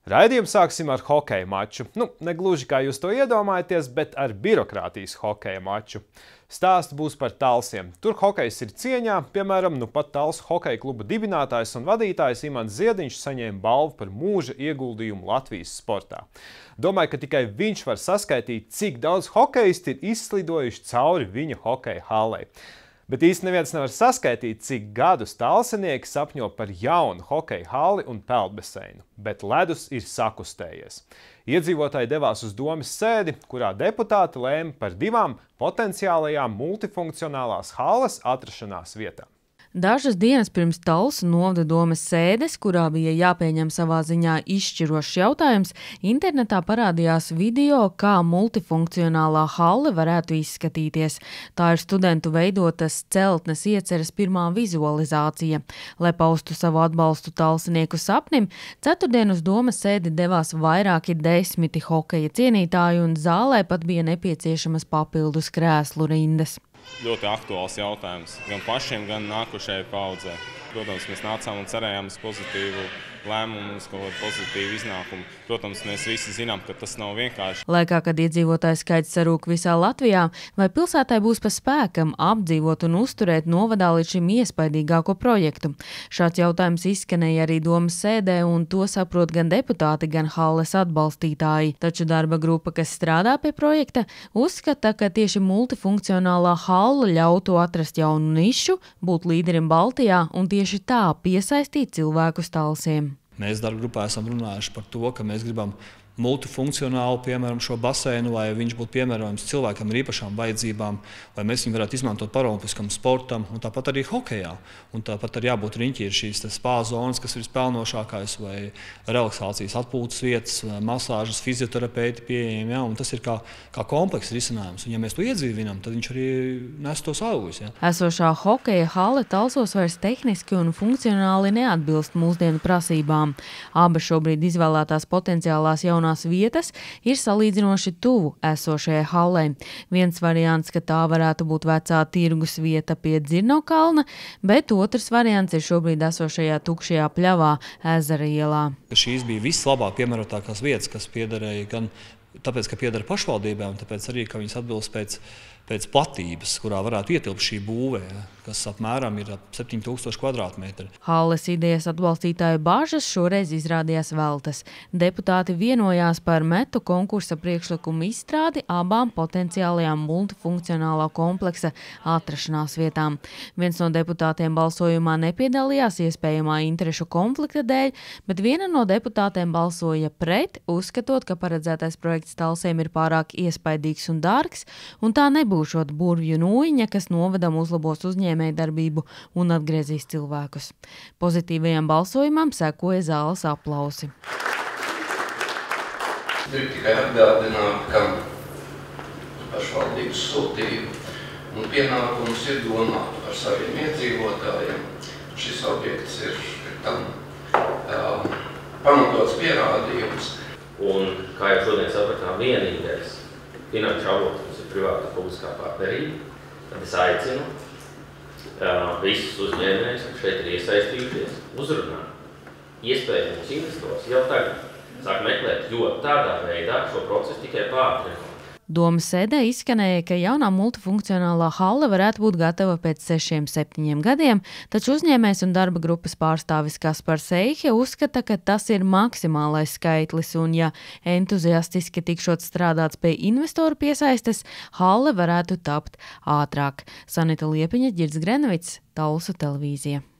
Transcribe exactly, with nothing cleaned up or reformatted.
Raidījumu sāksim ar hokeja maču. Nu, negluži kā jūs to iedomājaties, bet ar birokrātijas hokeja maču. Stāsts būs par Talsiem. Tur hokejs ir cieņā, piemēram, nu pat Talsu hokeja kluba dibinātājs un vadītājs Imants Ziediņš saņēma balvu par mūža ieguldījumu Latvijas sportā. Domāju, ka tikai viņš var saskaitīt, cik daudz hokejisti ir izslidojuši cauri viņa hokeja hallei. Bet īsti neviens nevar saskaitīt, cik gadus talsinieki sapņo par jaunu hokeja halli un peldbaseinu, bet ledus ir sakustējies. Iedzīvotāji devās uz domes sēdi, kurā deputāti lēma par divām potenciālajām multifunkcionālās halles atrašanās vietām. Dažas dienas pirms Talsu novada domes sēdes, kurā bija jāpieņem savā ziņā izšķirošs jautājums, internetā parādījās video, kā multifunkcionālā halle varētu izskatīties. Tā ir studentu veidotas celtnes ieceres pirmā vizualizācija. Lai paustu savu atbalstu talsinieku sapnim, ceturtdien uz domes sēdi devās vairāki desmiti hokeja cienītāji un zālē pat bija nepieciešamas papildus krēslu rindas. Ļoti aktuāls jautājums gan pašiem, gan nākošajai paudzei. Protams, mēs nācām un cerējām uz pozitīvu lēmumu, uz kaut kādu pozitīvu iznākumu. Protams, mēs visi zinām, ka tas nav vienkārši. Laikā, kad iedzīvotāju skaits sarūk visā Latvijā, vai pilsētai būs pa spēkam apdzīvot un uzturēt novadā līdz šim iespaidīgāko projektu? Šāds jautājums izskanēja arī domas sēdē, un to saprot gan deputāti, gan halles atbalstītāji. Taču darba grupa, kas strādā pie projekta, uzskata, ka tieši multifunkcionālā halle ļautu atrast jaunu nišu, būt līderim Baltijā un tieši tā piesaistīt cilvēkus Talsiem. Mēs darba grupā esam runājuši par to, ka mēs gribam multifunkcionālu, piemēram, šo baseinu, lai viņš būtu piemērojams cilvēkam ar īpašām vajadzībām, vai mēs viņu varētu izmantot paralimpiskam sportam, un tāpat arī hokejā. Un tāpat arī jābūt riņķi ir šīs spā zonas, kas ir spēlnošākais, vai relaksācijas atpūtas vietas, masāžas, fizioterapeiti pieejami, ja, un tas ir kā, kā komplekss risinājums. Un ja mēs to iedzīvinām, tad viņš arī nes tos augus. Ja. Esošā hokeja halle Talsos vairs tehniski un funkcionāli neatbilst mūsdienu prasībām. Abas šobrīd izvēlētās potenciālās jaunās vietas ir salīdzinoši tuvu esošajai hallei. Viens variants, ka tā varētu būt vecā tirgus vieta pie Dzirno kalna, bet otrs variants ir šobrīd esošajā tukšajā pļavā Ezera ielā. Šīs bija vislabāk piemērotākās vietas, kas piederēja gan tāpēc, ka piedara pašvaldībām, un tāpēc arī, ka viņas atbilst pēc, pēc platības, kurā varētu ietilpt šī būve, ja, kas apmēram ir ap septiņi tūkstoši kvadrātmetri. Halles idejas atbalstītāju bāžas šoreiz izrādījās veltas. Deputāti vienojās par metu konkursa priekšlikumu izstrādi abām potenciālajām multifunkcionālā kompleksa atrašanās vietām. Viens no deputātiem balsojumā nepiedalījās iespējamā interešu konflikta dēļ, bet viena no deputātēm balsoja pret, uzskatot, ka paredzētais projekts Talsiem ir pārāk iespaidīgs un dārgs, un tā nebūšot burvju nūjiņa, kas novadam uzlabos uzņēmēju darbību un atgriezīs cilvēkus. Pozitīvajam balsojumam sekoja zāles aplausi. Gribu tikai atgādināt, ka pašvaldības sūtība un pienākums ir domāt par saviem iedzīvotājiem. Šis objekts ir tam uh, pamatots pierādījums. Un, kā jau šodien sapratām, vienīgais finanšu avots mums ir privāta publiskā partnerība, tad es aicinu uh, visus uzņēmējus, kas šeit ir iesaistījušies, uzrunāt iespējamos investors jau tagad sāk meklēt, jo tādā veidā šo procesu tikai pātrināt. Domas sēdē izskanēja, ka jaunā multifunkcionālā halle varētu būt gatava pēc sešiem, septiņiem gadiem, taču uzņēmējs un darba grupas pārstāvis Kaspars Eihe uzskata, ka tas ir maksimālais skaitlis, un ja entuziastiski tikšot strādāts pie investoru piesaistes, halle varētu tapt ātrāk. Sanita Liepiņa, Ģirds Grenvits, Talsu televīzija.